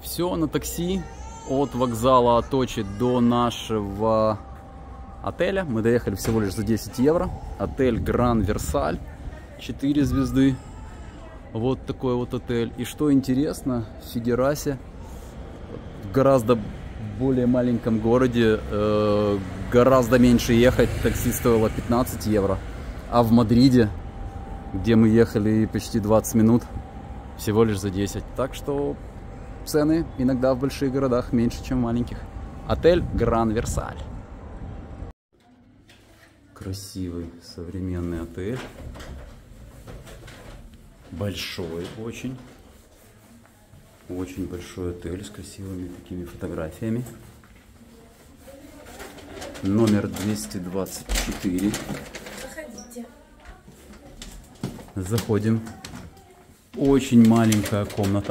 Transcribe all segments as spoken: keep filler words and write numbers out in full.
Все на такси от вокзала Аточи до нашего отеля. Мы доехали всего лишь за десять евро. Отель Гран Версаль, четыре звезды. Вот такой вот отель. И что интересно, в Фигерасе, в гораздо более маленьком городе, э, гораздо меньше ехать. Такси стоило пятнадцать евро. А в Мадриде, где мы ехали почти двадцать минут, всего лишь за десять. Так что цены иногда в больших городах меньше, чем в маленьких. Отель Гран Версаль. Красивый современный отель. Большой очень. Очень большой отель с красивыми такими фотографиями. Номер двести двадцать четыре. Заходите. Заходим. Очень маленькая комната.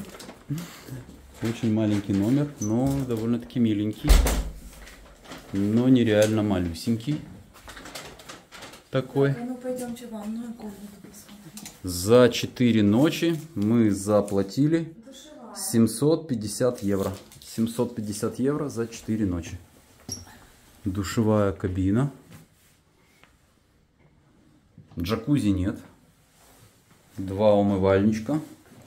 Очень маленький номер, но довольно-таки миленький. Но нереально малюсенький. Такой. Ну пойдемте в ванную комнату посмотрим. За четыре ночи мы заплатили семьсот пятьдесят евро. семьсот пятьдесят евро за четыре ночи. Душевая кабина. Джакузи нет. Два умывальничка.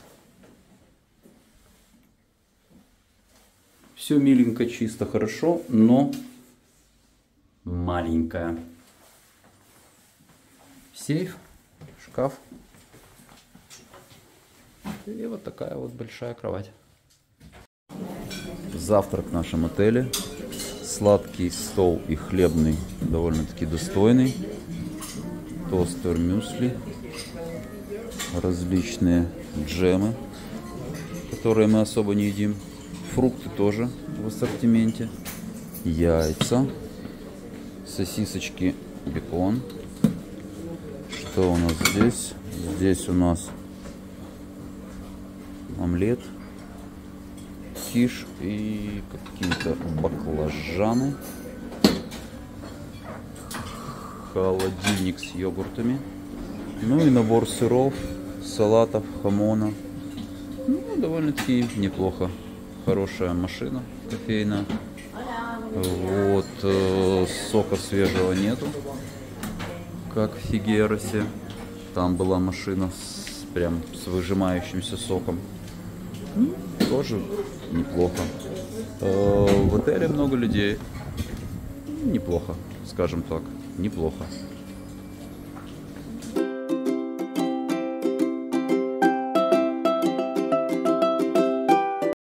Все миленько, чисто, хорошо, но маленькая. Сейф, шкаф. И вот такая вот большая кровать. Завтрак в нашем отеле. Сладкий стол и хлебный довольно-таки достойный. Тостер, мюсли. Различные джемы, которые мы особо не едим. Фрукты тоже в ассортименте. Яйца. Сосисочки, бекон. Что у нас здесь? Здесь у нас омлет, киш и какие-то баклажаны. Холодильник с йогуртами. Ну и набор сыров, салатов, хамона. Ну, довольно-таки неплохо. Хорошая машина кофейная. Вот, э, сока свежего нету, как в Фигерасе. Там была машина с, прям с выжимающимся соком. Ну, тоже неплохо. Э, в отеле много людей. Неплохо, скажем так, неплохо.